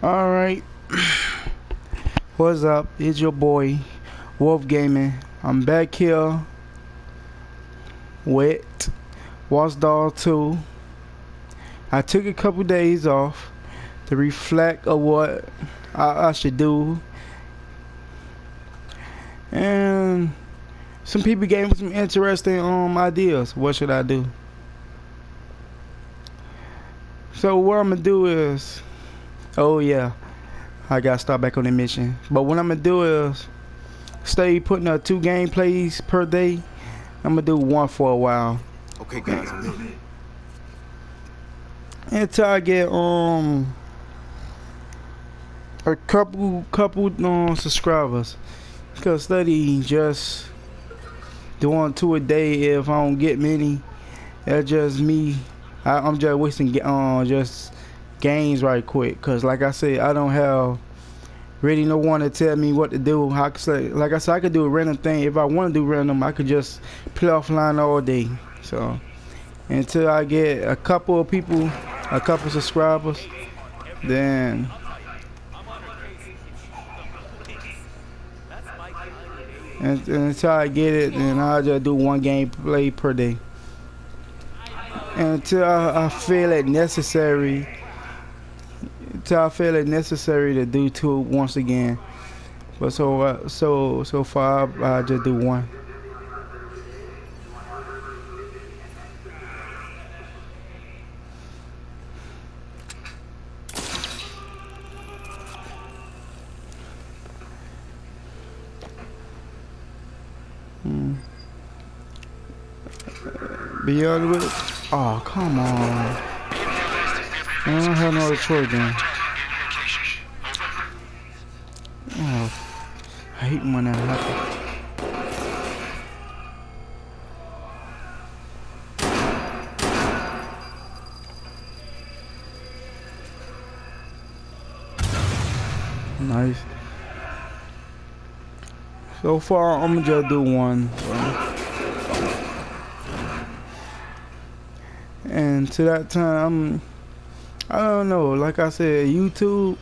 Alright, what's up? It's your boy, Wolf Gaming. I'm back here with Watch Dogs 2. I took a couple days off to reflect on what I should do. And some people gave me some interesting ideas. What should I do? So what I'm gonna do is, oh yeah, I gotta start back on the mission. But what I'm gonna do is stay putting up 2 gameplays per day. I'm gonna do 1 for a while. Okay, guys, I'm in. Until I get a couple subscribers. Cause study just doing 2 a day. If I don't get many, that's just me. I'm just wasting just games right quick. Cause like I said, I don't have really no one to tell me what to do. Like I said, I could do a random thing. If I want to do random, I could just play offline all day. So until I get a couple of people, a couple subscribers, then until I get it, then I'll just do 1 gameplay per day. Until I feel it necessary. Until I feel it necessary to do 2 once again. But so far I just do 1. Be honest with it. Oh, come on. I don't have no other choice then. Oh, I hate when that happens. Nice. So far, I'm gonna just do 1. And to that time, I don't know. Like I said, YouTube.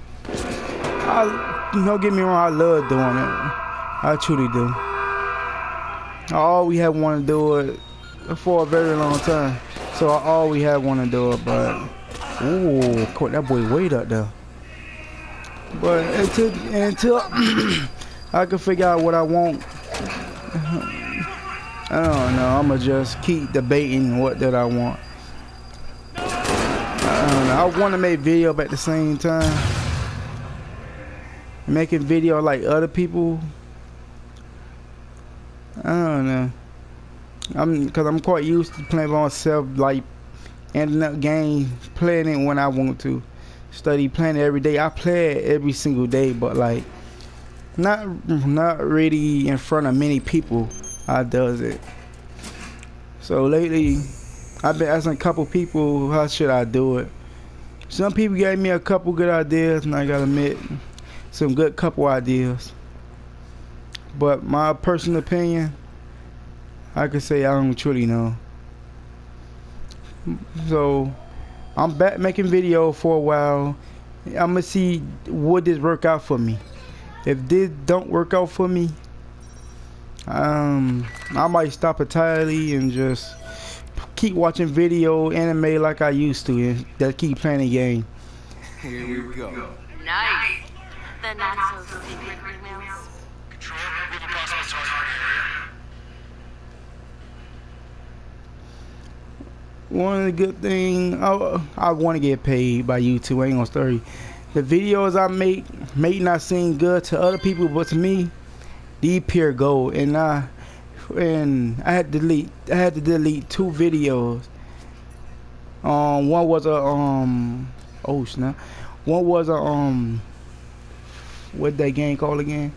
Don't get me wrong. I love doing it. I truly do. I always have wanted to do it for a very long time. So I always have wanted to do it. But ooh, caught that boy way up there. But until I can figure out what I want, I don't know. I'ma just keep debating what that I want. I don't know. I want to make video, but at the same time, making video like other people, I don't know. Cause I'm quite used to playing by myself, like ending up game, playing it when I want to. Study playing it every day. I play it every single day, but like not really in front of many people. I does it. So lately, I've been asking a couple people how should I do it. Some people gave me a couple good ideas, and I gotta admit, some good couple ideas. But my personal opinion, I could say I don't truly know. So I'm back making video for a while. I'm gonna see would this work out for me. If this don't work out for me, I might stop entirely and just keep watching video anime like I used to and just keep playing the game. Here we go. Nice. The not so secret emails. Control, move a possible target area. One of the good things, I want to get paid by YouTube. I ain't gonna story. The videos I make may not seem good to other people, but to me, these pure gold. And I had to delete 2 videos. One was a oh snap. One was a what that game called again?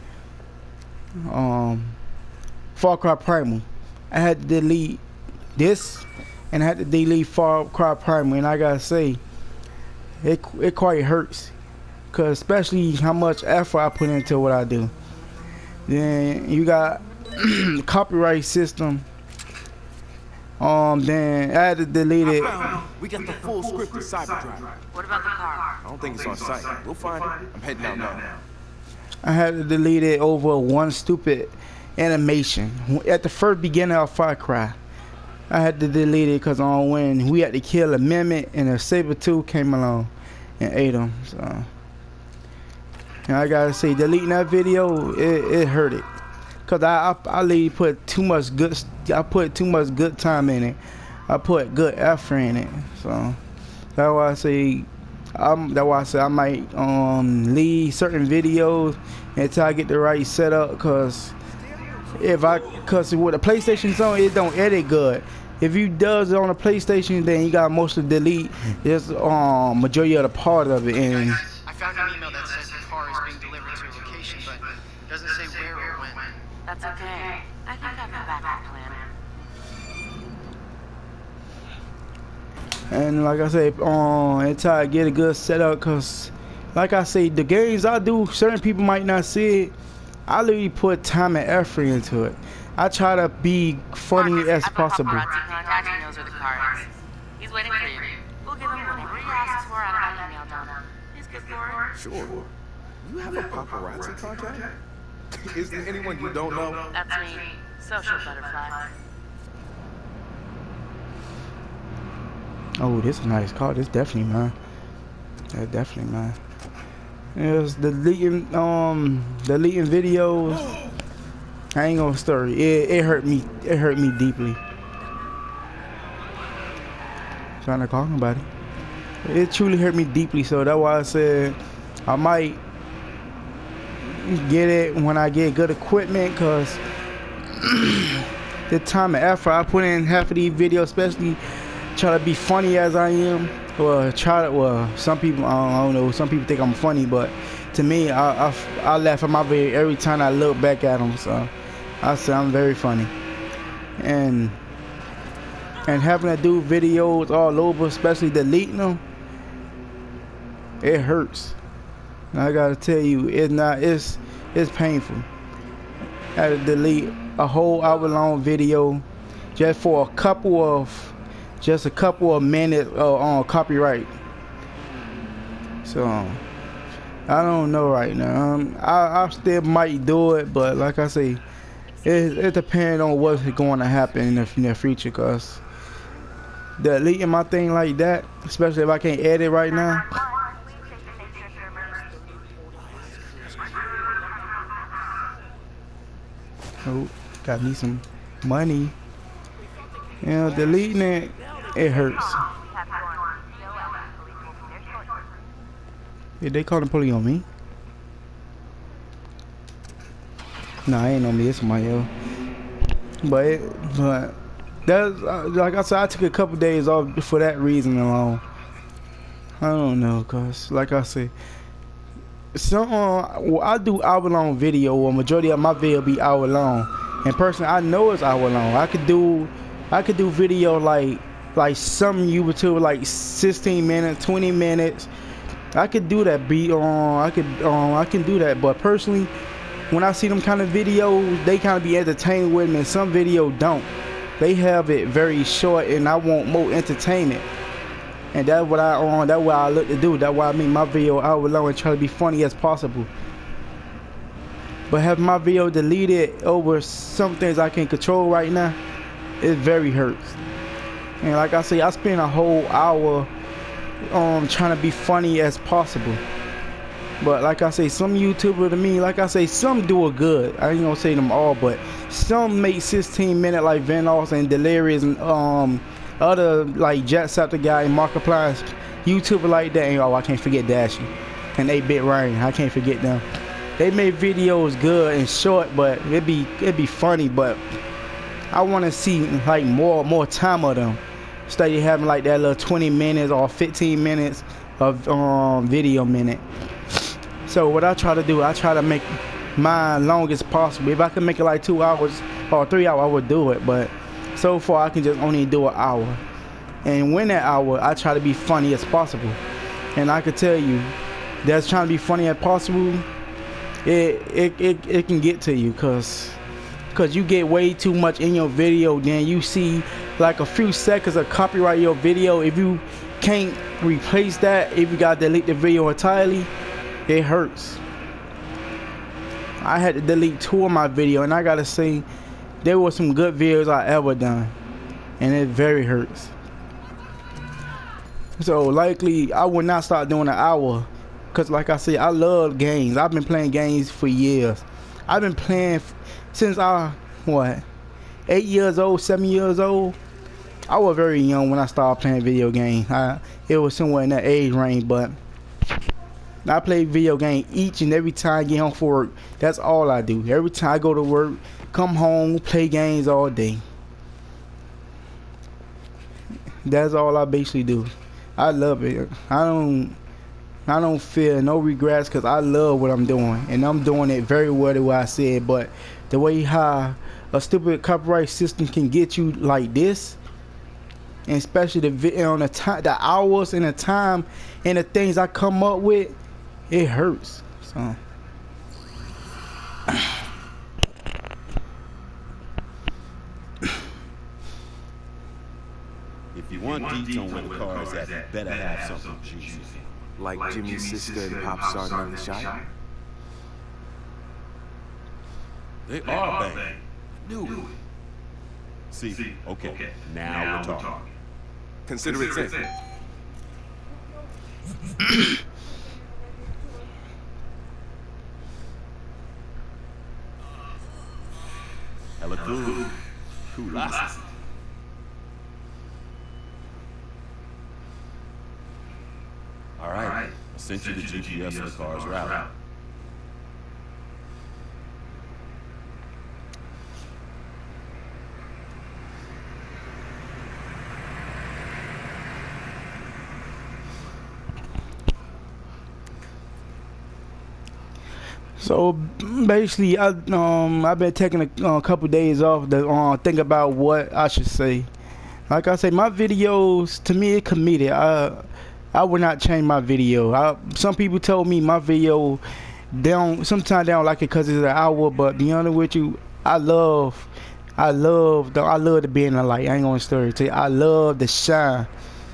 Far Cry Primal. I had to delete this, and I had to delete Far Cry Primal, and I gotta say, it quite hurts, cause especially how much effort I put into what I do. Then you got the copyright system Then I had to delete it. We got the full script of Cyberdrive. What about the car? I don't think it's on site. We'll find it. I'm heading out now. I had to delete it over one stupid animation at the first beginning of Far Cry. I had to delete it because when we had to kill a Mimic and a Saber-tooth came along and ate him. So, and I gotta say, deleting that video, it hurt it, cause I literally put too much good. I put too much good time in it. I put good effort in it. So that's why I say. That's why I said I might leave certain videos until I get the right setup, cause with the PlayStation Zone, it don't edit good. If you does it on a PlayStation, then you got mostly delete just majority of the part of it. And I found an email that says the car is being delivered to a location, but it doesn't say where or when. That's okay. I think I've a backup plan. And like I said, until I get a good setup, cause like I say, the games I do, certain people might not see it. I literally put time and effort into it. I try to be funny as possible. Paparazzi contact, he knows where the car is. He's waiting for you. We'll give him whatever he asks for out of that email dump. He's good for it. Sure. You have a paparazzi contact? Is there anyone you don't know? That's me. Social butterfly. Oh, this is a nice car. This definitely mine. That's definitely mine. It's deleting videos. I ain't gonna story. It hurt me. It hurt me deeply. Trying to call nobody. It truly hurt me deeply. So that's why I said I might get it when I get good equipment, cause the time and effort I put in half of these videos, especially try to be funny as I am. Some people, I don't know, some people think I'm funny, but to me, I laugh at my video every time I look back at them. So I say I'm very funny, and having to do videos all over, especially deleting them, it hurts. And I gotta tell you, it's painful. I had to delete a whole hour-long video just for a couple of minutes on copyright. So I don't know right now. I still might do it, but like I say, it depends on what's going to happen in the future. Cause deleting my thing like that, especially if I can't edit right now. Oh, got me some money. You know, deleting it hurts. Did they call the police on me? Nah, ain't on me. It's somebody else. But that's like I said, I took a couple days off for that reason alone. I don't know, cause like I said, I do hour-long video, or majority of my video be hour-long. And personally, I know it's hour-long. I could do video like some YouTube like 16 minutes, 20 minutes. I could do that. I can do that. But personally, when I see them kind of videos, they kind of be entertained with me, and some videos don't. They have it very short, and I want more entertainment. And that's what I look to do. That's why I make my video hour long and try to be funny as possible. But having my video deleted over some things I can't control right now, it very hurts. And like I say, I spend a whole hour trying to be funny as possible. But like I say, some YouTubers to me, like I say, some do it good. I ain't gonna say them all, but some make 16-minute like Vanoss and Delirious and other like Jacksepticeye and Markiplier YouTuber like that. And I can't forget Dashy and 8-Bit Rain. I can't forget them. They make videos good and short, but it'd be funny. But I want to see like more time of them. Instead of having like that little 20 minutes or 15 minutes of video minute. So what I try to do, I try to make mine long as possible. If I can make it like 2 hours or 3 hours, I would do it. But so far, I can just only do an hour. And when that hour, I try to be funny as possible. And I could tell you, that's trying to be funny as possible. It can get to you, cause you get way too much in your video. Then you see like a few seconds of copyright your video, if you can't replace that, if you gotta delete the video entirely, it hurts. I had to delete 2 of my video, and I gotta say, there were some good videos I ever done, and it very hurts. So likely I would not start doing an hour, cause like I said, I love games. I've been playing games for years. I've been playing since I 8 years old, 7 years old. I was very young when I started playing video games. It was somewhere in that age range, but I play video game each and every time I get home from work. That's all I do. Every time I go to work, come home, play games all day. That's all I basically do. I love it. I don't feel no regrets, because I love what I'm doing, and I'm doing it very well the way I said. But the way how a stupid copyright system can get you like this, and especially the hours and the time and the things I come up with, it hurts. So if you want deets on where the car is at, you better have something juicy. Like Jimmy's sister and pop star Nelly Shy? They are banging. Knew it. See, okay, now we're talking. Consider it sent. Hella cool. Cool asses. All right, I sent you the GPS of the car's route. So basically, I've been taking a couple days off to think about what I should say. Like I say, my videos, to me, it comedic. I would not change my video. Some people told me my video, sometimes they don't like it because it's an hour. But be honest with you, I love to be in the light. I ain't gonna story to you. I love the shine.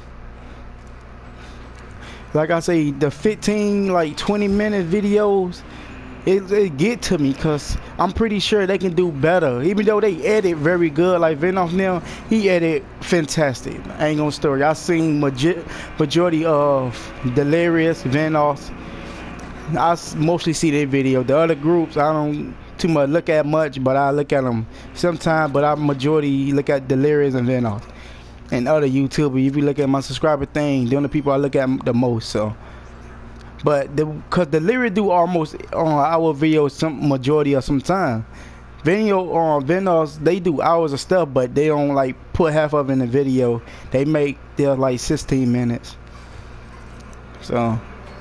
Like I say, the 20-minute videos, it get to me, because I'm pretty sure they can do better. Even though they edit very good, like Venoss now, he edit fantastic. I ain't gonna story. I seen majority of Delirious, Venoss. I mostly see their video. The other groups, I don't too much look at much, but I look at them sometimes. But I majority look at Delirious and Venoss and other YouTubers. If you look at my subscriber thing, they're the people I look at the most. So. But because the lyrics do almost on our videos some majority of some time. Venoss, they do hours of stuff, but they don't like put half of it in the video. They make their like 16 minutes. So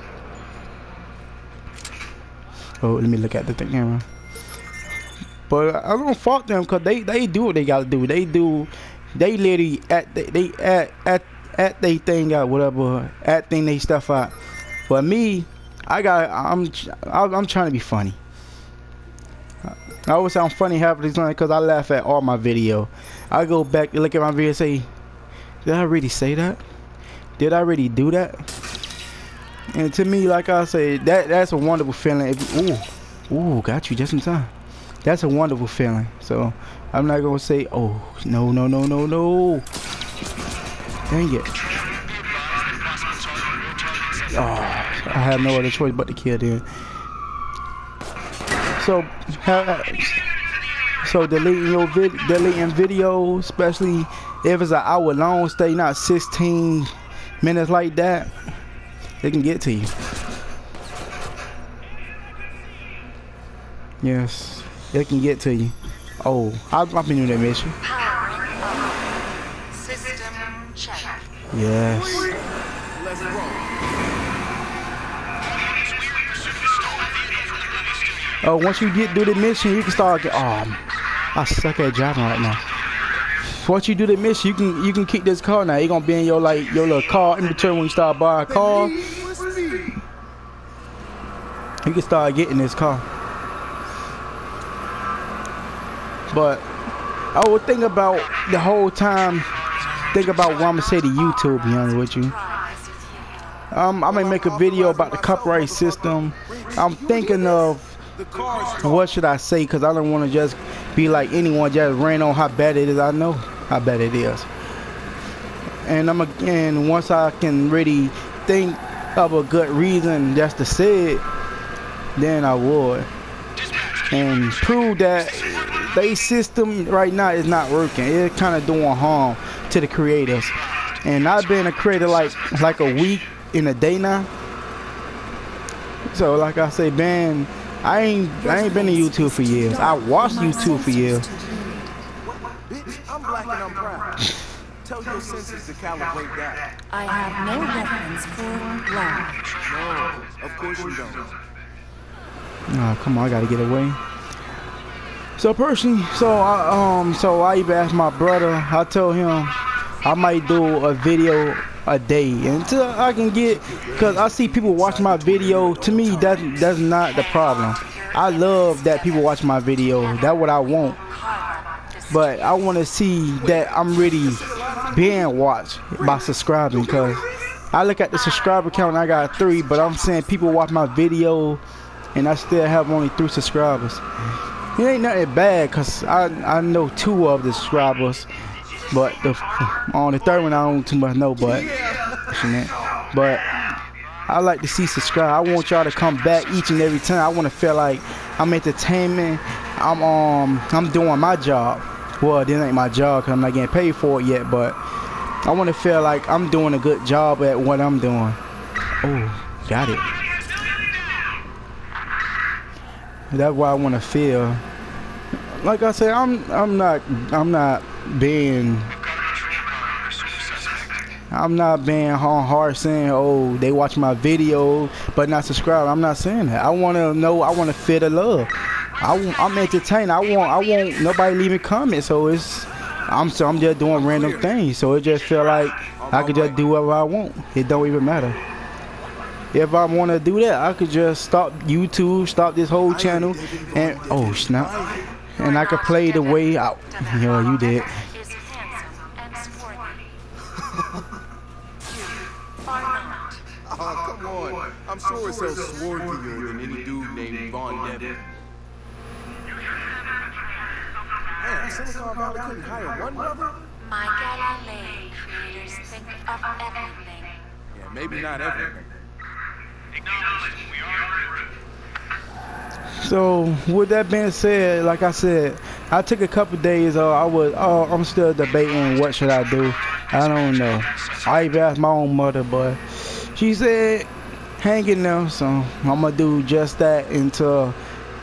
let me look at the camera. But I don't fault them, because they do what they gotta do. They literally at they thing out, whatever, thing they stuff out. But me, I'm trying to be funny. I always sound funny half of the time, because I laugh at all my video. I go back and look at my video and say, did I really say that? Did I really do that? And to me, like I say, that's a wonderful feeling. Ooh, got you just in time. That's a wonderful feeling. So I'm not gonna say, oh no. Dang it. Oh, I have no other choice but to kill them. So deleting video, especially if it's an hour long, stay not 16 minutes like that, it can get to you. Yes, it can get to you. Oh, I've been doing that mission. System check. Yes. Let's roll. Oh, once you get through the mission, you can start. I suck at driving right now. Once you do the mission, you can keep this car now. You're gonna be in your little car in between when you start buying a car. You can start getting this car. But I would think about the whole time. Think about what I'm gonna say to you, to be honest with you. I may make a video about the copyright system. I'm thinking of what should I say, because I don't want to just be like anyone, just rain on how bad it is. I know how bad it is, and once I can really think of a good reason just to say it, then I would, and prove that they system right now is not working. It's kind of doing harm to the creators. And I've been a creator like a week in a day now. So like I say, man, I ain't been to YouTube for years. I watched YouTube for years. Bitch, I'm black and I'm proud. Tell your senses to calibrate that. I have no reference for black. No, of course you don't. Oh, come on, I gotta get away. So personally, so I even asked my brother. I told him I might do a video a day until I can get, because I see people watch my video. To me, that's not the problem. I love that people watch my video. That's what I want. But I want to see that I'm really being watched by subscribing, because I look at the subscriber count and I got 3, but I'm saying people watch my video and I still have only 3 subscribers. It ain't nothing bad, because I know 2 of the subscribers, but on the 3rd one I don't too much know, but I like to see subscribe. I want y'all to come back each and every time. I want to feel like I'm entertainment. I'm doing my job. Well, this ain't my job because I'm not getting paid for it yet, but I want to feel like I'm doing a good job at what I'm doing. Oh, got it. That's why I want to feel. Like I said, I'm not being hard saying, oh, they watch my video but not subscribe. I'm not saying that. I want to know. I want to feel the love. I'm entertained. I want nobody leaving comments. So I'm just doing random things. So it just feel like I could just do whatever I want. It don't even matter. If I want to do that, I could just stop YouTube, stop this whole channel, and oh snap, and I could play the way out. Yo, you did. Oh, come on. I'm sure it's so swarthier than any dude named Von Devin. Man, Silicon Valley couldn't hire one brother? My Galilei creators think of everything. Yeah, maybe not everything. So with that being said, like I said, I took a couple days. I'm still debating what should I do. I don't know. I even asked my own mother, but she said hang in there. So I'm gonna do just that until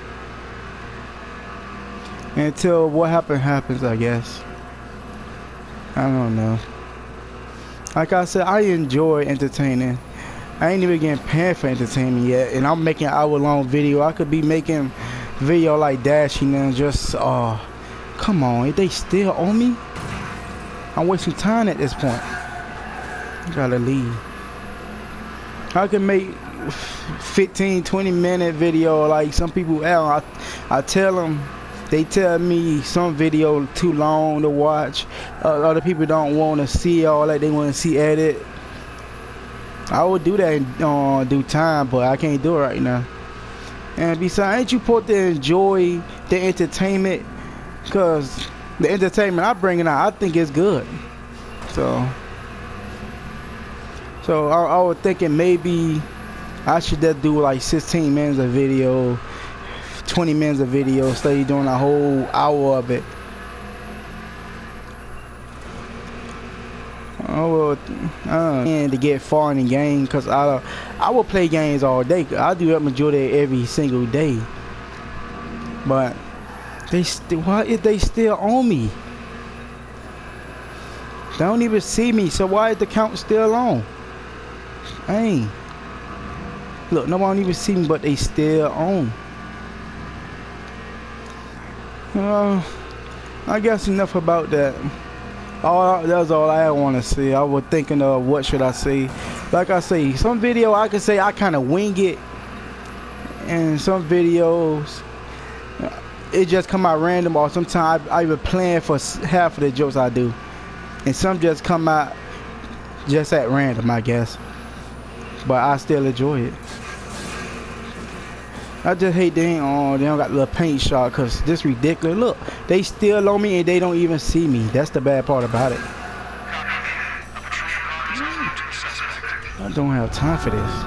what happens, I guess. I don't know. Like I said, I enjoy entertaining. I ain't even getting paid for entertainment yet, and I'm making an hour-long video. I could be making video like Dashing and just, come on, if they still on me, I'm wasting time at this point. I gotta leave. I can make 15, 20-minute video like some people out. I tell them, they tell me some video too long to watch. Other people don't want to see all that. They want to see edit. I would do that in due time, but I can't do it right now. And besides, ain't you supposed to enjoy the entertainment? Because the entertainment I bring it out, I think it's good. So I was thinking maybe I should just do like 16 minutes of video, 20 minutes of video, instead of doing a whole hour of it. And to get far in the game, because I will play games all day. I do that majority every single day. But why is they still on me? They don't even see me, so why is the count still on? Hey, look, no one even see me, but they still on. I guess enough about that. That's all I want to say. I was thinking of what should I say. Like I say, some video I can say I kind of wing it, and some videos it just come out random, or sometimes I even plan for half of the jokes I do, and some just come out just at random, I guess. But I still enjoy it. I just hate they don't got the little paint shot, cause this ridiculous. Look, they still on me and they don't even see me. That's the bad part about it. I don't have time for this.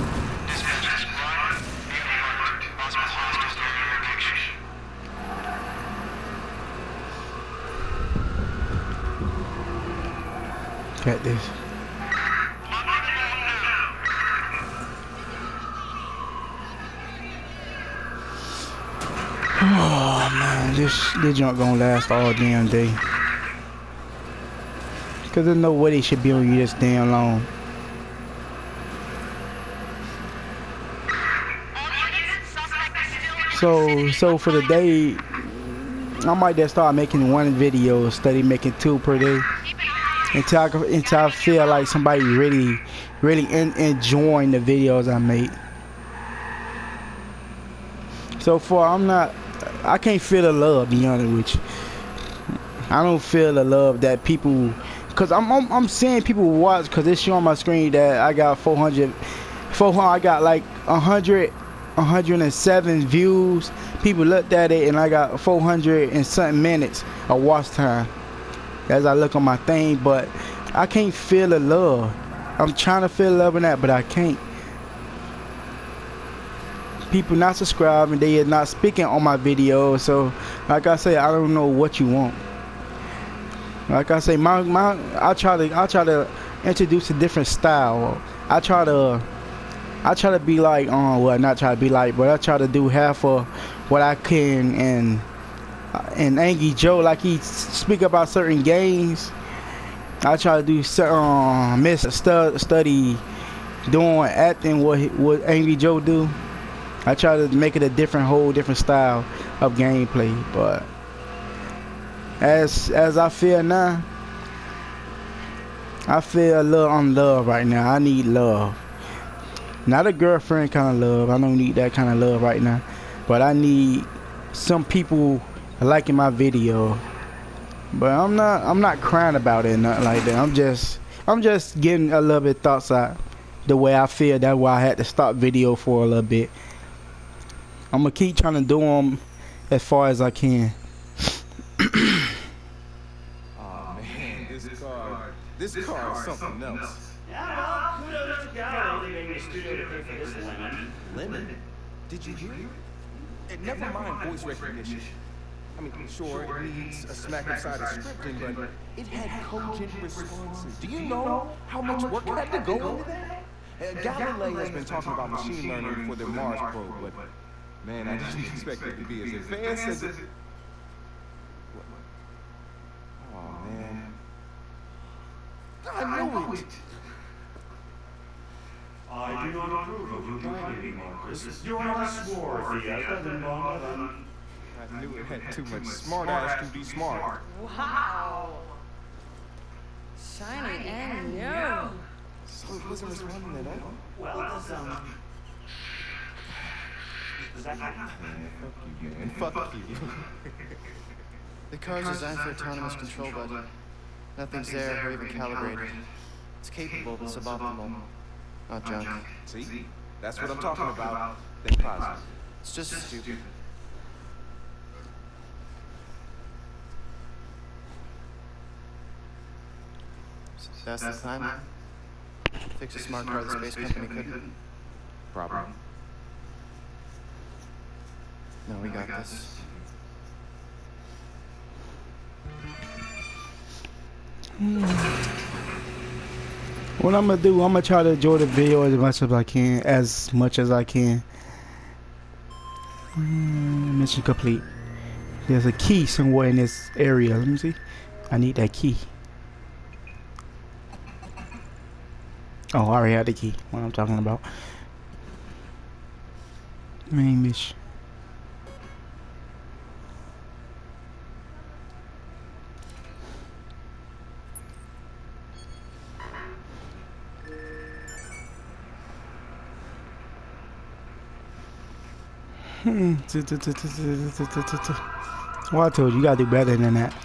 Got this. Oh man, this junk gonna last all damn day. Cause there's no way they should be on you this damn long. So for the day, I might just start making one video, study making 2 per day, until I feel like somebody really enjoying the videos I make. So far, I can't feel the love, to be honest with you. I don't feel the love that people, cause I'm seeing people watch, cause it's showing on my screen that I got 400, I got like 107 views. People looked at it and I got 400 and something minutes of watch time as I look on my thing, but I can't feel the love. I'm trying to feel love in that, but I can't. People not subscribing, they are not speaking on my videos. So like I say, I don't know what you want. Like I say, I try to introduce a different style. I try to be like, well, not try to be like, but I try to do half of what I can. And Angry Joe, like he speak about certain games, I try to do study doing acting what Angry Joe do. I try to make it a whole different style of gameplay. But as I feel now, I feel a little unloved right now. I need love. Not a girlfriend kind of love. I don't need that kind of love right now. But I need some people liking my video. But I'm not crying about it, nothing like that. I'm just getting a little bit thoughts out the way I feel. That's why I had to stop video for a little bit. I'm gonna keep trying to do them as far as I can. Oh man, this car is something else. Yeah, well, kudos to God. They made me a studio to pay for this lemon. Lemon? Did you hear? And never mind voice recognition. I mean, sure, it needs a smack inside of scripting, but it had cogent responses. Do you know how much work had to go into that? Galileo has been talking about machine learning for their Mars probe, but man, I didn't expect it to be as advanced as it. Oh man, I knew it. I do not approve of you driving me, Marcus. You're on a swarthy, as been long done. I knew it had too much smart ass to be smart. Wow. Shiny and new. So it wasn't responding at all. Well, does that happen? Man, fuck you. The car's designed for autonomous control, but nothing's there or even calibrated. It's capable, but suboptimal. Not junk. See? That's what I'm talking about. Think positive. It's just stupid. That's the time. Fix a smart car the space company couldn't. Problem. No, we got this. What I'm gonna do, I'm gonna try to enjoy the video as much as I can. Mission complete. There's a key somewhere in this area. Let me see. I need that key. Oh, I already had the key. What I'm talking about. Main mission. Well, I told you, you gotta do better than that.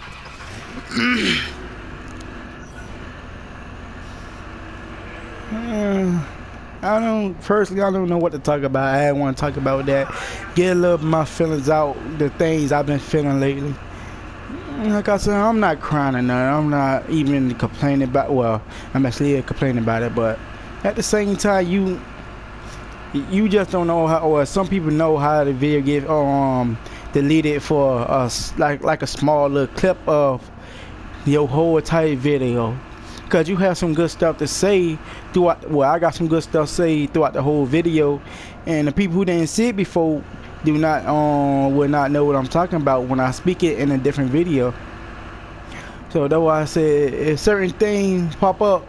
I don't know what to talk about. I want to talk about that. Get a little of my feelings out, the things I've been feeling lately. Like I said, I'm not crying or nothing. I'm not even complaining about, well, I'm actually complaining about it, but at the same time, you just don't know how, or some people know how the video get deleted for us, like a small little clip of your whole entire video. Because you have some good stuff to say throughout, well, I got some good stuff to say throughout the whole video, and the people who didn't see it before will not know what I'm talking about when I speak it in a different video. So that's why I said if certain things pop up,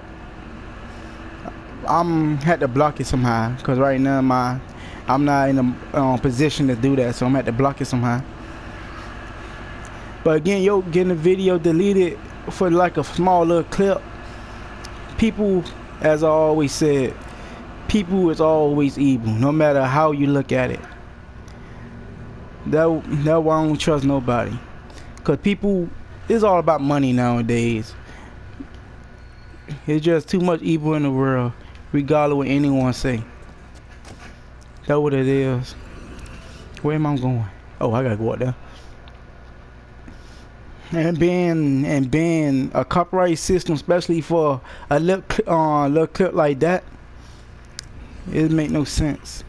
I'm had to block it somehow, because right now I'm not in a position to do that, so I'm had to block it somehow. But again, getting the video deleted for like a small little clip. People, as I always said, people is always evil, no matter how you look at it. That why I don't trust nobody, cause people, it's all about money nowadays. It's just too much evil in the world, regardless of what anyone say. That's what it is. Where am I going? Oh, I gotta go out there. And being a copyright system, especially for a little clip like that, it make no sense.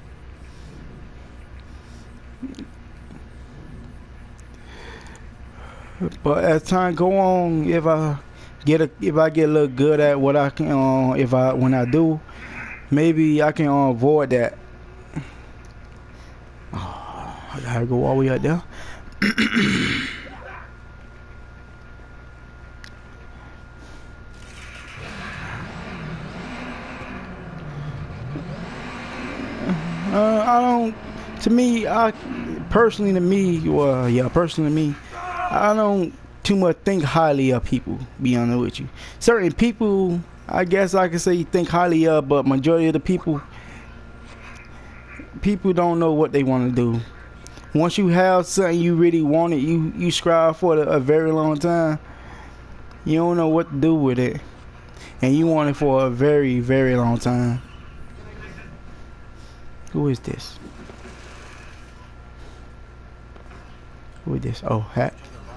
But as time go on, if I get a little good at what I can, when I do, maybe I can avoid that. Oh, I gotta go all the way out there. Personally to me, I don't too much think highly of people, be honest with you. Certain people, I guess I could say think highly of, but majority of the people don't know what they want to do. Once you have something you really want it, you strive for it a very long time, you don't know what to do with it, and you want it for a very, very long time. Who is this? Who is this? Oh, hat.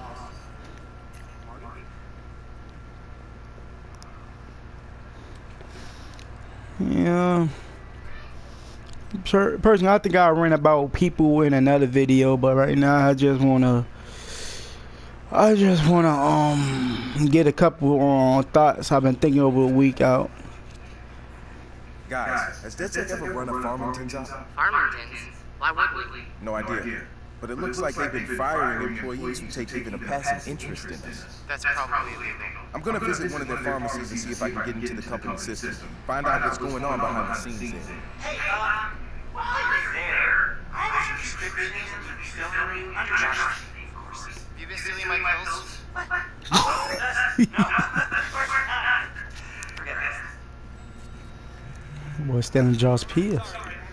Yeah. Personally, I think I ran about people in another video, but right now I just wanna get a couple thoughts I've been thinking over a week out. Guys, has DedSec ever run a Farmington's out? Farmington's? Why would we? No idea. But it looks like they've been firing employees who take even a passing interest in us. That's probably illegal. I'm gonna visit one of their pharmacies and see if I can get into the company system. Find out what's going on behind the scenes there. Hey, while you're there, I have some prescriptions and some filling under Josh's name, of course. Have you been stealing my pills? What? No, of course not. Forget this. Boy, stealing Josh's pills.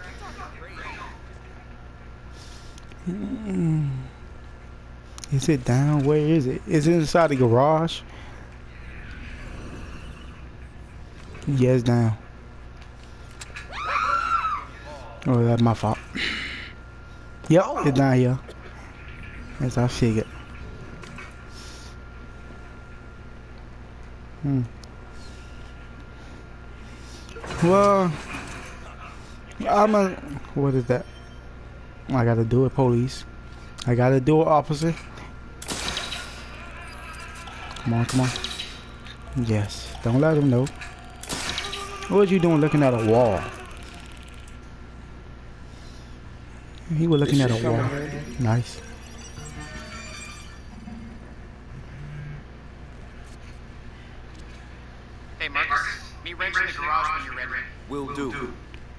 Is it down? Where is it? Is it inside the garage? Yeah, it's down. Oh, that's my fault. Yep, it's down here. As I figured. Well, what is that? I gotta do it, police. I gotta do it, officer. Come on, come on. Yes, don't let him know. What was you doing looking at a wall? He was looking at a wall. Nice. Hey, Marcus, meet Wrench in the garage when you're ready. Will do.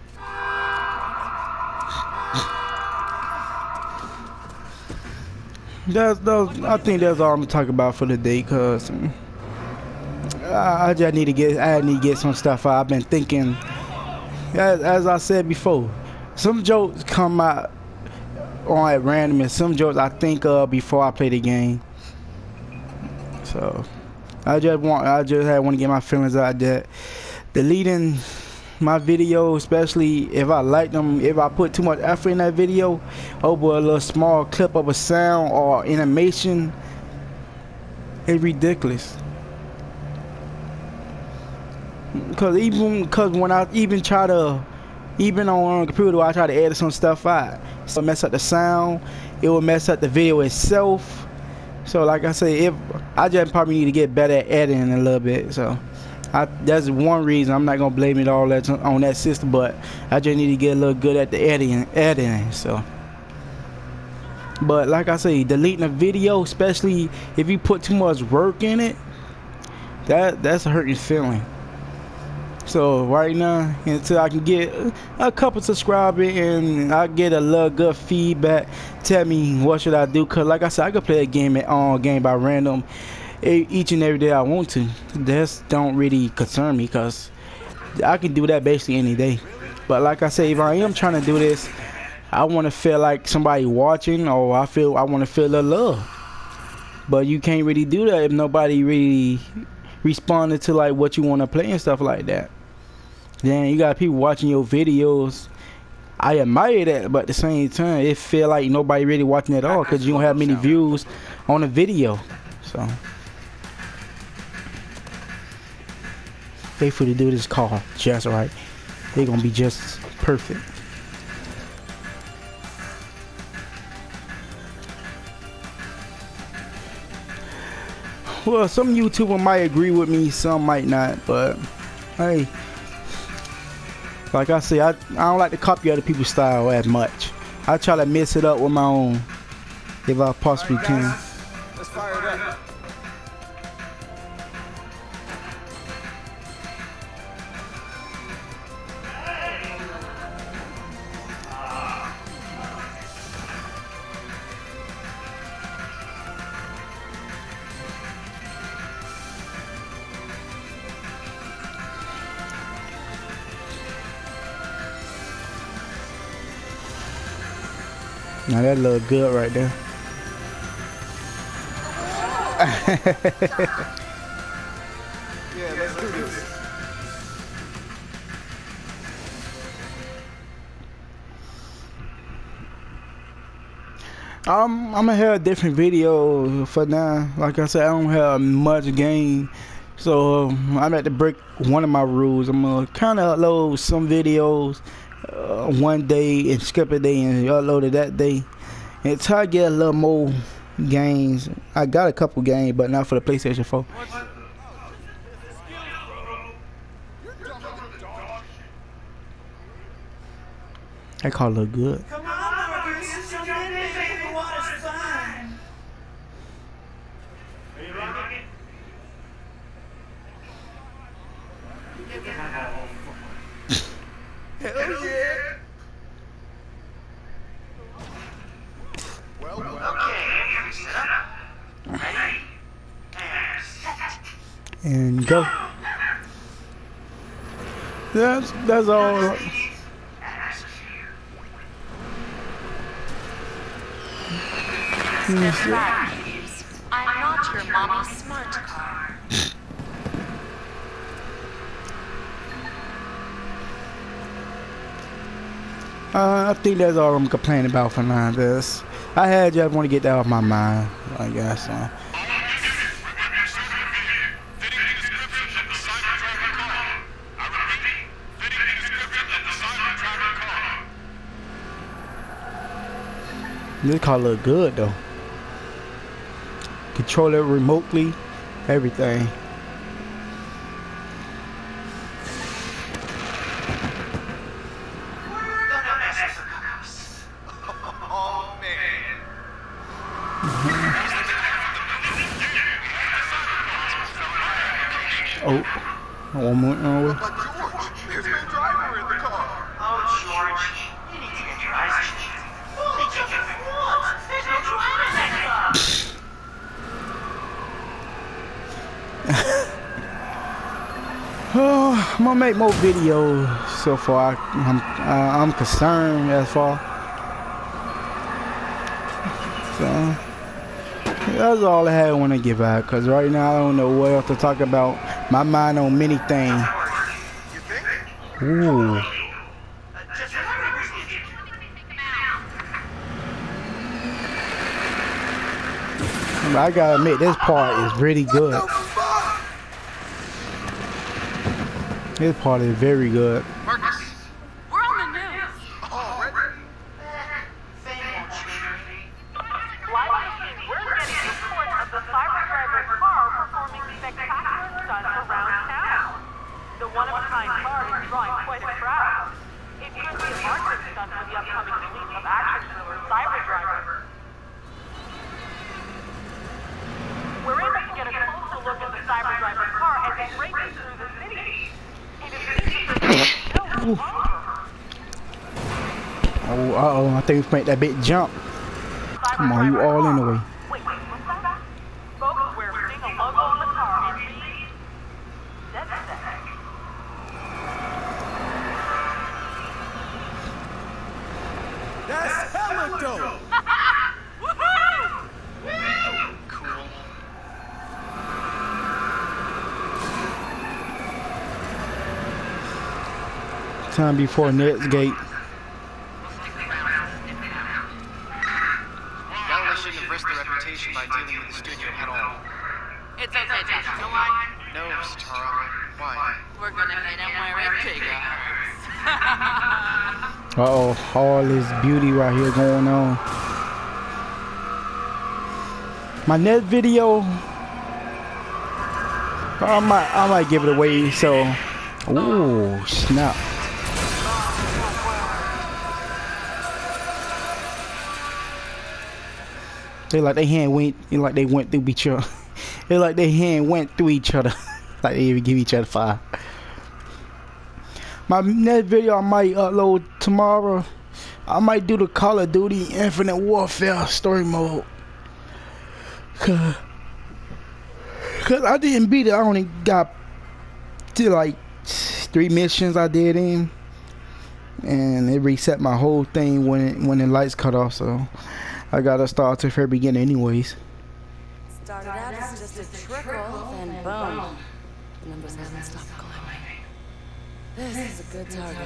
I think that's all I'm gonna talk about for the day, cause I need to get some stuff out. I've been thinking, as I said before, some jokes come out on at random, and some jokes I think of before I play the game. So I just want to get my feelings out that deleting my video, especially if I like them, if I put too much effort in that video over a little small clip of a sound or animation, it's ridiculous. Cause when I even try to, even on a computer, I try to edit some stuff out, so mess up the sound, it will mess up the video itself. So like I say, if I just probably need to get better at editing a little bit. So that's one reason. I'm not gonna blame it all on that system, but I just need to get a little good at the editing. So, but like I say, deleting a video, especially if you put too much work in it, that's a hurting feeling. So right now, until I can get a couple subscribers and I get a little good feedback, tell me what should I do. Cause like I said, I could play a game by random each and every day I want to. That don't really concern me, cause I can do that basically any day. But like I say, if I am trying to do this, I want to feel like somebody watching, or I want to feel the love. But you can't really do that if nobody really responding to like what you want to play and stuff like that. Then you got people watching your videos. I admire that, but at the same time, it feel like nobody really watching at all, because you don't have many views on the video. So faithful to do this car just right. They're gonna be just perfect. Well, some YouTubers might agree with me, some might not, but hey, like I say, I don't like to copy other people's style as much. I try to mix it up with my own if I possibly can. Let's fire it up. Now that look good right there. Yeah, let's do this. I'm gonna have a different video for now. Like I said, I don't have much game, so I'm at to break one of my rules. I'm gonna kind of upload some videos one day and skip a day and upload it that day, and try to get a little more games. I got a couple games, but not for the PlayStation 4. That car look good. Come on, Marcus. Jump in, baby. The water's fine. Are you rocking? Hell yeah! Well, Okay, set up. Ready? And set. And go. That's all. I'm not your mommy's smart car. I think that's all I'm complaining about for now. This I just want to get that off my mind, I guess. This car look good though. Control it remotely, everything. oh man. Oh, one more. But George, there's no driver in the car. Oh, George. You need to get your eyes checked. Only check it once. There's no driver in that car. Oh, I'm gonna make more videos. So far, I'm concerned as far. So that's all I had want to give out. Cause right now I don't know what else to talk about. My mind on many things. Ooh. I gotta admit, this part is really good. This part is very good. Marcus, we're on the news. Already? We're getting reports of the Cyber Driver car performing spectacular stunts around town. The one-of-a-kind car is drawing quite a crowd. It could be a marketing stunt for the upcoming release of action thriller Cyber Driver. We're able to get a closer look at the Cyber Driver car as it races through the city. It appears to be Oh, uh-oh, I think we made that big jump. Come on, you all in the way. Wait, what's that? Folks, we're seeing a logo on the car and reads DedSec. That's hella dope! Cool. Time before Netsgate. Galloway shouldn't have risked the reputation by dealing with the studio at all. It's okay, Josh. You know why? No, Satara. Why? We're gonna hit him where it triggers. Uh-oh, all this beauty right here going on. My next video, I might give it away. So, ooh, snap! They like they hand went, like they went through each other. They like their hand went through each other, like they even give each other fire. My next video I might upload tomorrow. I might do the Call of Duty Infinite Warfare story mode. Cause I didn't beat it. I only got to like 3 missions I did in, and it reset my whole thing when the lights cut off. So I gotta start to the very beginning, anyways. Started out as just a trickle, then boom. The numbers haven't stopped climbing. This is a good target.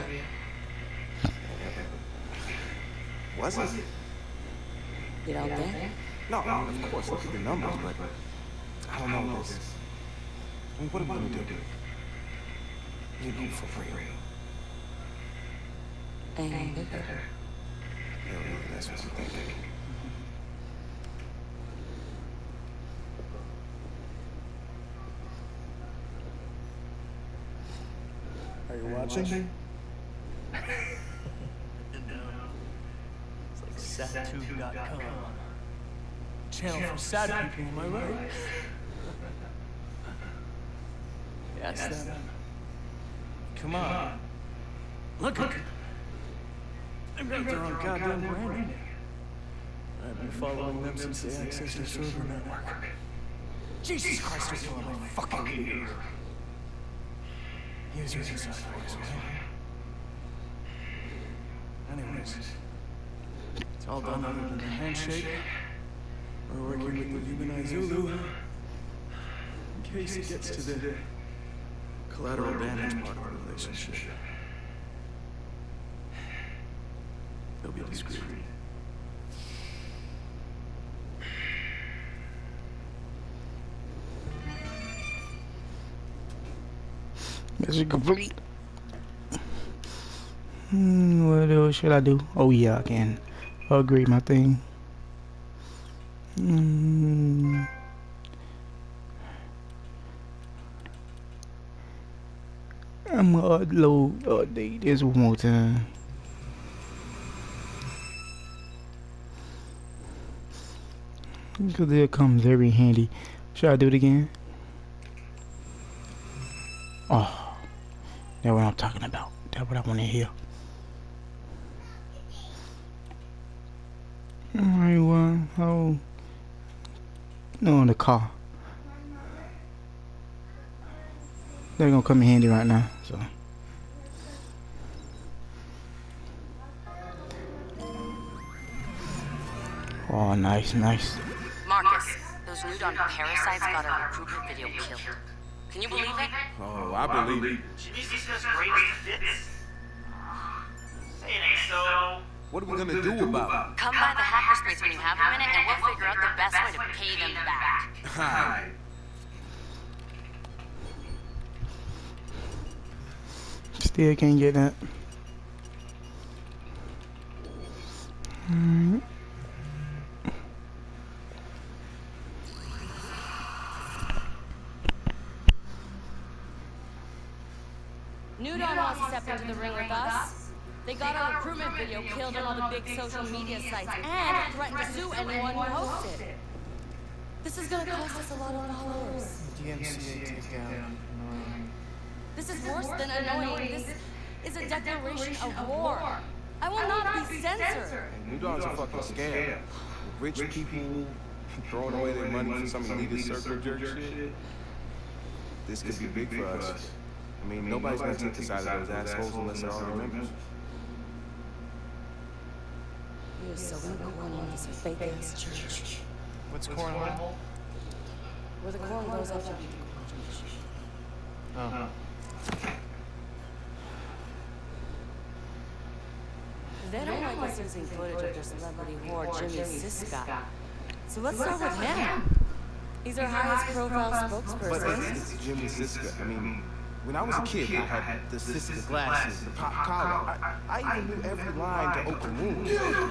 Was it? You don't think? No, I mean, of course, look at the numbers, but I don't know this. I mean, what are we gonna do? You do for real. Aim bigger. Yeah, that's what I'm thinking. Are you watching? It's like SatTube.com. Channel for sad people, am I right? That's them. Come on. Look. They've got their own goddamn brand. I've been following them since they accessed our server network. Jesus Christ, they're killing my fucking ears. Users inside voice, right? Anyways, it's all done other than a handshake. We're working with the Humanized Zulu in case it gets to the collateral damage part of the relationship. They'll be discreet. Mission complete. What else should I do? Oh yeah, I can upgrade my thing. I'm gonna update this one more time. Because it comes very handy. Should I do it again? Oh, that's what I'm talking about. That's what I want to hear. Alright, well, oh, no, in the car. They're gonna come in handy right now, so. Oh, nice, nice. Marcus, those Nudon parasites got a recruitment video killed. Can you believe it? Oh, I believe it. Jimmy Sisko's greatest hits? Say it ain't so. What are we gonna do about it? Come by the hackerspace when you have a minute and we'll figure out the best way to pay them back. Hi. Still can't get that. Nudon wants to step into the ring with us. They got our recruitment video killed on all the big social media sites and threatened to sue anyone who hosted. This is gonna cost us a lot of followers. DMCA takedown. This is worse than annoying. This is a declaration of war. I will not be censored. Nudon's a fucking scam. Rich people throwing away their money for some elitist circle jerk shit. This could be big for us. I mean, nobody's gonna take the side of those assholes unless they're already members. You're so cornhole this fake ass church. What's cornhole? Where the corn goes after the Oh. They don't like us using footage of their celebrity whore, Jimmy Siska. So let's start with him. He's our highest profile But spokesperson. it's Jimmy Siska. I mean, when I was a kid, I had the Siska glasses, the pop collar. I even knew every line to open wounds.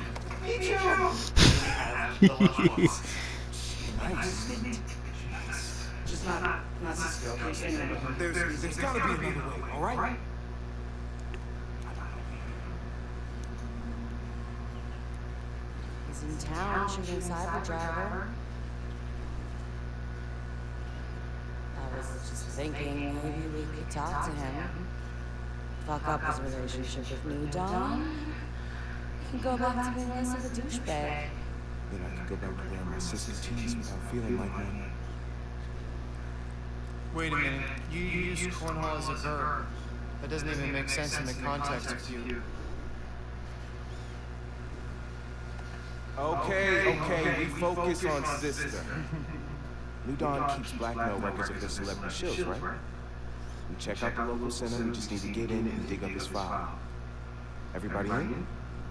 Nice. Just not Cisco. There's gotta be another way, all right? He's in town shooting Cyber Driver. I was just thinking maybe we could talk to him. Fuck up his relationship with Nudon. He can go back to being less of a douchebag. Then I could go back to wearing my Siska tees without feeling like one. Wait a minute. You used cornhole as a verb. That doesn't even make sense in the context of you. Okay, we focus on Siska. Nudon keeps blackmail records of their celebrity shills, right? We check out the local center, we just need to get in and dig up his file. Everybody in?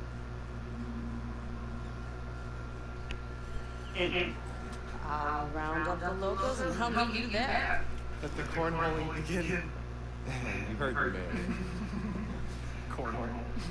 I'll round up the locals and I'll meet you there. Let the cornholing begin. You heard me, man. Cornhole.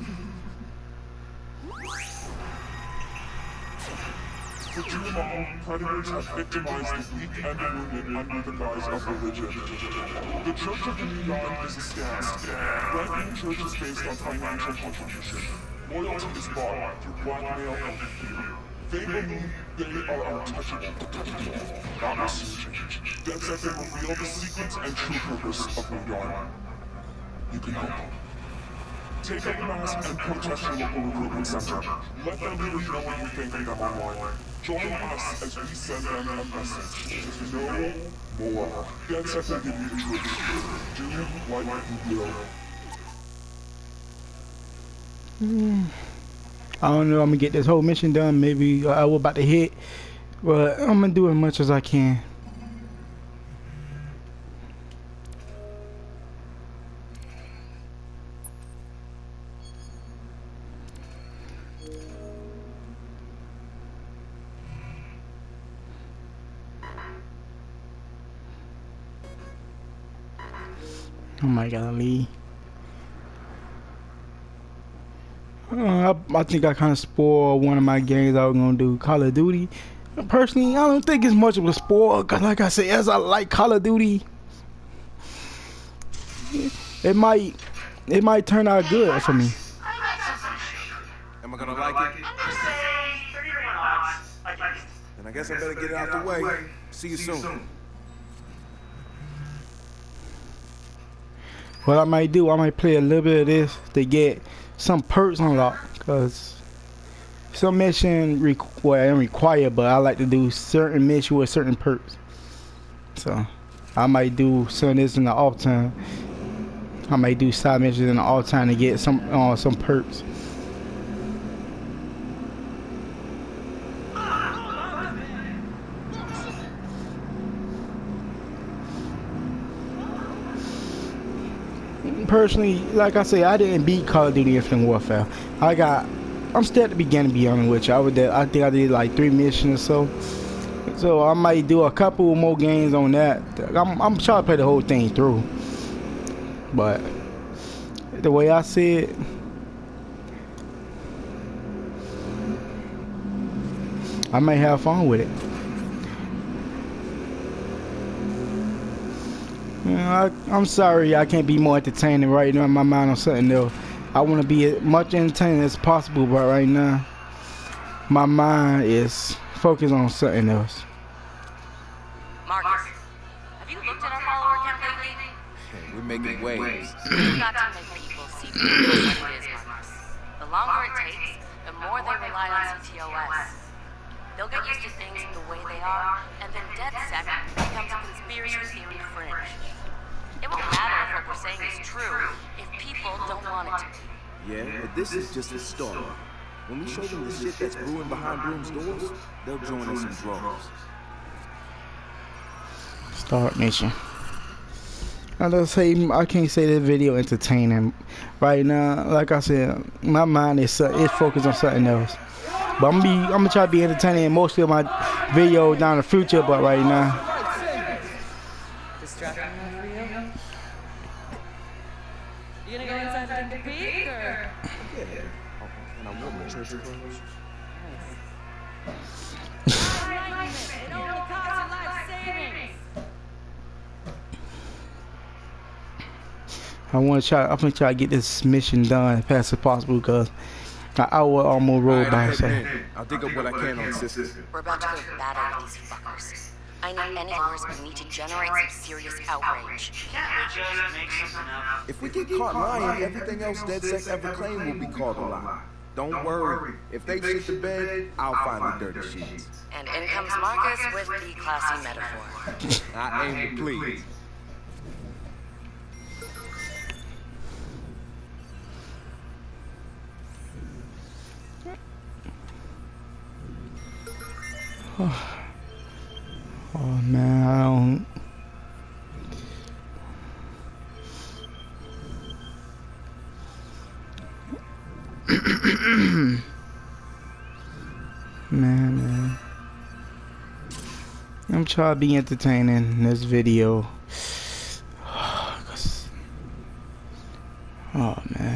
For too long, predators have victimized the weak and wounded under the guise of religion. The Church of the Nudon is a scam. Right-wing church is based on financial contribution. Loyalty is bought through blackmail and fear. They believe they are untouchable. Not researching. DedSec will reveal the secrets and true purpose of Nudon. You can help. Take up the mask and protest your local recruitment center. Let their leaders know what you think of them online. Join us as we send them a message. No more. DedSec will give you the truth. Do what you will. I don't know. I'm gonna get this whole mission done. Maybe I was about to hit, but I'm gonna do as much as I can. Oh my God, Lee. I think I kind of spoiled one of my games I was gonna do, Call of Duty. Personally, I don't think it's much of a spoil, cause like I said, as I like Call of Duty, it might turn out good for me. Am I gonna like it? I'm gonna say 31 odds against. Then I guess I better get it out the way. See you soon. What I might do, I might play a little bit of this to get some perks unlocked, cause some mission ain't required, but I like to do certain missions with certain perks. So I might do some of this in the off time. I might do side missions in the off time to get some perks. personally, like I say, I didn't beat Call of Duty Infinite Warfare. I'm still at the beginning, to be honest with you. I think I did like 3 missions or so. So I might do a couple more games on that. I'm trying to play the whole thing through. But the way I see it, I may have fun with it. I'm sorry I can't be more entertaining right now. My mind on something else. I want to be as much entertaining as possible, but right now my mind is focused on something else. Marcus, have you looked at our follower count lately? Hey, we're making waves. You've got to make people see what it is, Marcus. The longer it takes, the more they rely on CTOS. They'll get used to things the way they are, and then DedSec becomes a conspiracy theory fringe. It won't matter if what we're saying is true if people don't want it to be. Yeah, but this is just the start. When we show them the shit that's brewing behind Broom's doors, they'll join us in droves. Start mission. I can't say this video entertaining right now. Like I said, my mind is focused on something else. But I'm gonna try to be entertaining in most of my videos down the future. But right now, Distracting enough for you? You gonna go inside and take a peek, or? And I want my church clothes. It only costs you life savings. I'm gonna try to get this mission done as fast as possible because an hour almost rolled by. So I'll dig up what I can on the system. We're about to go to battle with these fuckers. I need any force we need to generate some serious outrage. Can't we just make something up? If we get caught lying, everything else DedSec ever claimed will be called a lie. Don't worry. If they shit the bed, I'll find the dirty sheets. And in comes Marcus with the classy metaphor. I aim to please. Oh man, I don't. Man. I'm trying to be entertaining in this video. Oh man.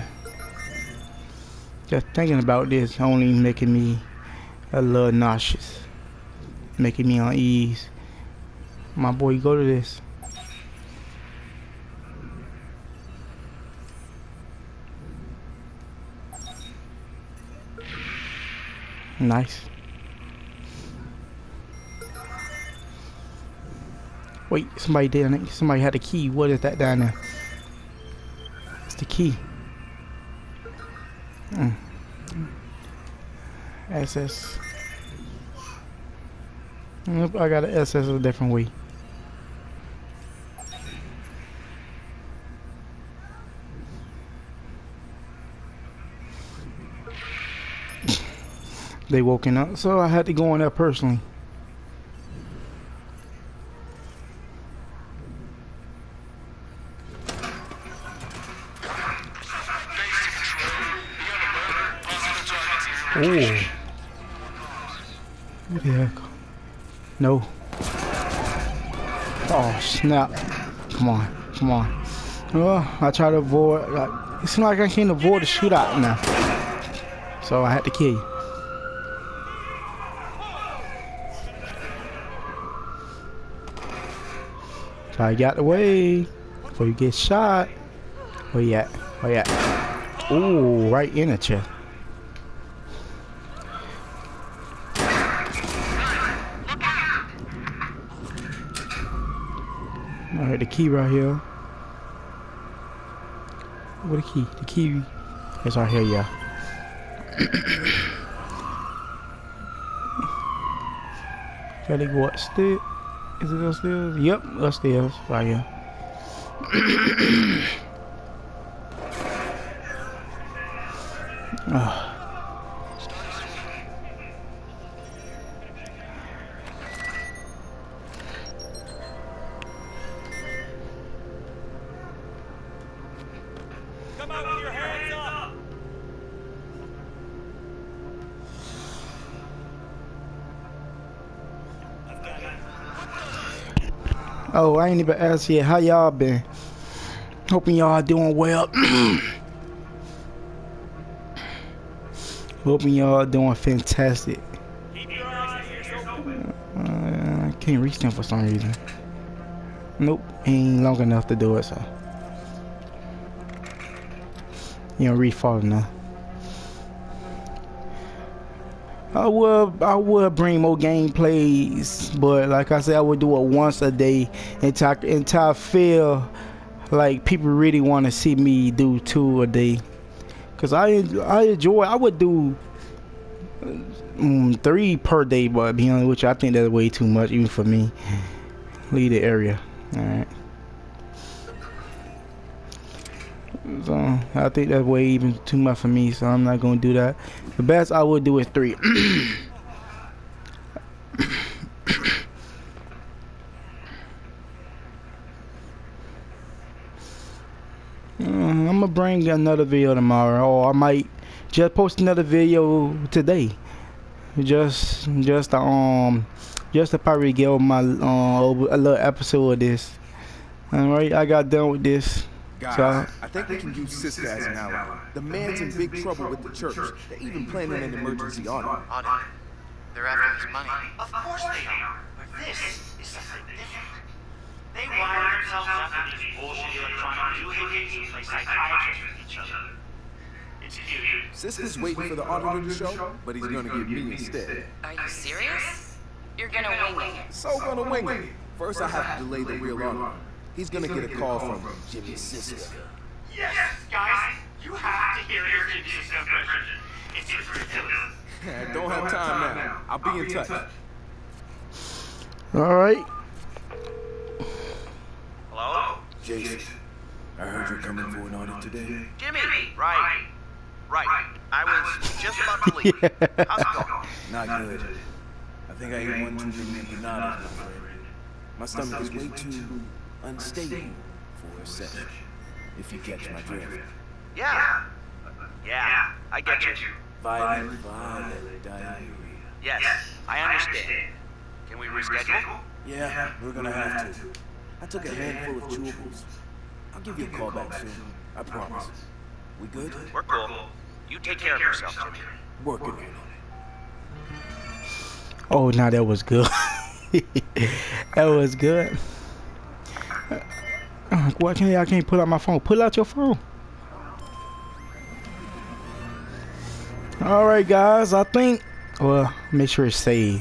Just thinking about this only making me a little nauseous. Making me unease. My boy, go to this. Nice. Wait, somebody did it. Somebody had a key. What is that down there? It's the key. SS. Nope, I got an SS a different way. They woken up, so I had to go in there personally. Oh. What the heck? No. Oh snap. Come on. Oh, I try to avoid, it seems like I can't avoid the shootout now. So I had to kill you. Try to get out the way before you get shot. Where you at? Ooh, right in the chest. Alright, the key right here. Where the key? The key is right here, yeah. Gotta go upstairs. Is it upstairs? Yep, upstairs, right here. Oh, I ain't even asked yet. How y'all been? Hoping y'all doing well. Hoping y'all doing fantastic. I can't reach them for some reason. Nope, ain't long enough to do it, so. You don't reach far enough. I would bring more gameplays, but like I said, I would do it once a day until I feel like people really want to see me do 2 a day. Cause I enjoy. I would do 3 per day, but be honest with you, I think that's way too much even for me. Leave the area. All right. So I think that's way even too much for me, so I'm not gonna do that. The best I would do is 3. I'm gonna bring another video tomorrow, or I might just post another video today. Just to probably give my a little episode of this. All right, I got done with this. Guys, So, I think we can use Siska as an ally. The man's in big trouble with the church. They're even planning an emergency audit. Audit. They're after his money. Of course they are. But this is something different. They wire themselves up with these bullshit electronic doohickeys and play psychiatrists with each other. It's cute. Siska's waiting for the auditor to show, but he's gonna get me instead. Are you serious? You're gonna wing it. So gonna wing it. First I have to delay the real auditor. He's gonna get a call from Jimmy Siska. Yes, guys, you have to hear your Jimmy Siska impression. It's ridiculous. Don't have time now. I'll be in touch. all right. Hello? Jason, I heard you're coming for an audit today. Jimmy, right. I was just about to leave. How's it going? Not good. I think I ate one too many empanadas, I'm afraid. My stomach is way too unstable for a session, if you catch my drift. Yeah, I get you. Violent diarrhea. Yes, I understand. Can we reschedule? Yeah, we're gonna have to. I took a handful of chewables. I'll give you a call back soon. I promise. We good? We're cool. You take care of yourself, Jimmy. Working on it. Oh, now that was good. That was good. Why can't I can't pull out my phone? Pull out your phone. All right, guys. I think. Well, make sure it's saved.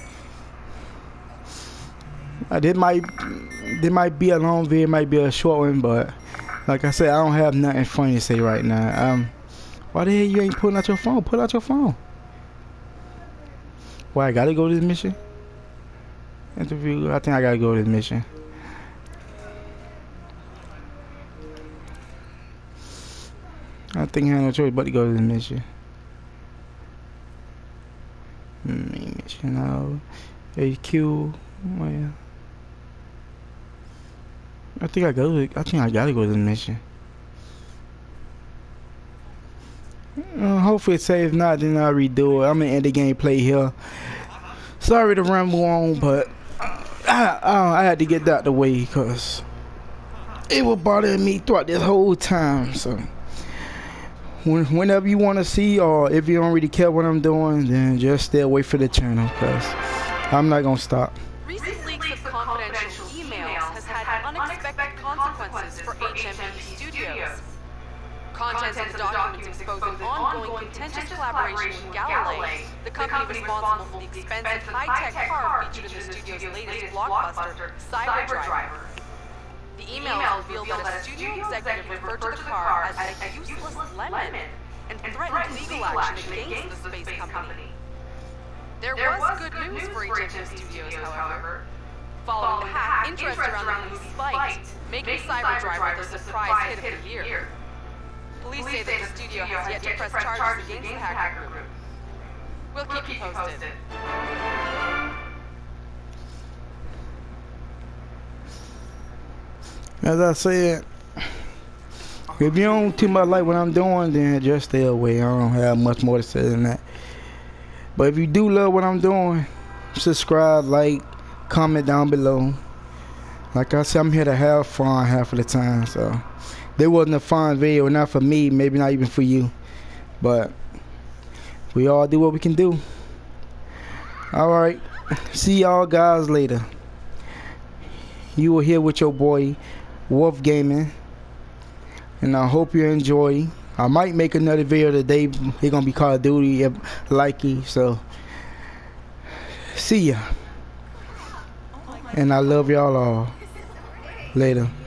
This might be a long video, might be a short one, but like I said, I don't have nothing funny to say right now. Why the hell you ain't pulling out your phone? Pull out your phone. Why I gotta go to this mission? Interview. I think I gotta go to this mission. I think I have no choice but to go to this mission. Main mission now. HQ. Oh yeah. I think I gotta go to the mission. Hopefully it's safe. If not, then I'll redo it. I'm gonna end the gameplay here. Sorry to ramble on, but I had to get that out the way because it was bothering me throughout this whole time. So whenever you want to see, or if you don't really care what I'm doing, then just stay away from the channel because I'm not gonna stop. Recent leaks of confidential emails has had unexpected consequences for HMP Studios. Contents of the documents expose an ongoing contentious collaboration with Galilee, the company responsible for the expensive high-tech car featured in the studio's latest blockbuster, Cyberdriver. The emails revealed that a studio executive referred to the car as a useless lemon and threatened legal action against the space company. There was good news for HMP Studios, however. Following the hack, interest around the movie spiked, making Cyberdriver the surprise hit of the year. Police say that the studio has yet to press charges against the hacker group. We'll keep you posted. As I said, if you don't too much like what I'm doing, then just stay away. I don't have much more to say than that. But if you do love what I'm doing, subscribe, like, comment down below. Like I said, I'm here to have fun half of the time. So, there wasn't a fun video, not for me, maybe not even for you. But we all do what we can do. Alright, see y'all guys later. You were here with your boy, Wolf Gaming. And I hope you enjoy. I might make another video today. It's gonna be Call of Duty, likey. So, see ya. And I love y'all all. Later.